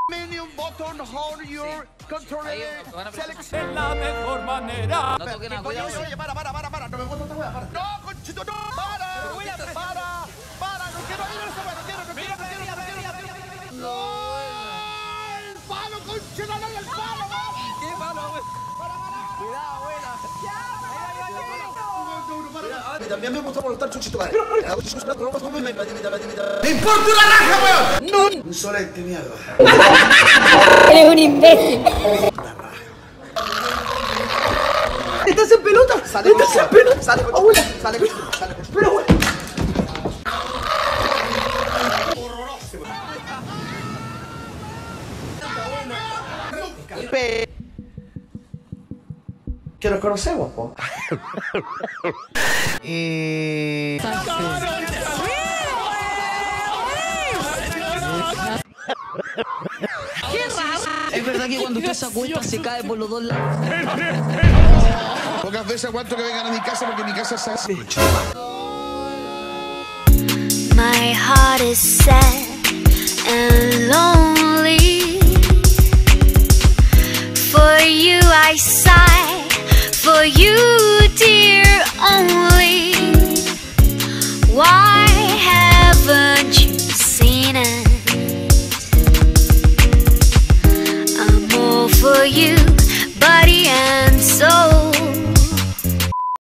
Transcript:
Menu button on your controller. Es la mejor manera. No toquen nada, cuidado. Oye, para. No me gusta esta wea, para. No, conchito, no. Para, no quiero ir a esa wea, no quiero. No, el palo, conchito, no, el palo. ¿Qué malo, güey? Cuidado, buena. Y también me gusta molestar Chuchito, madre. ¡Me importa una raja, weón! ¡No! Insolente, mierda. Eres un imbécil. ¡Estás en pelota! ¡Estás en pelota! ¡Sale, abuela! ¡Sale, pero, güey! Que nos conocemos, po. Es verdad que cuando usted se acuesta se cae por los dos lados. Pocas veces aguanto que vengan a mi casa porque mi casa es así. My heart is sad and lonely. For you I sigh.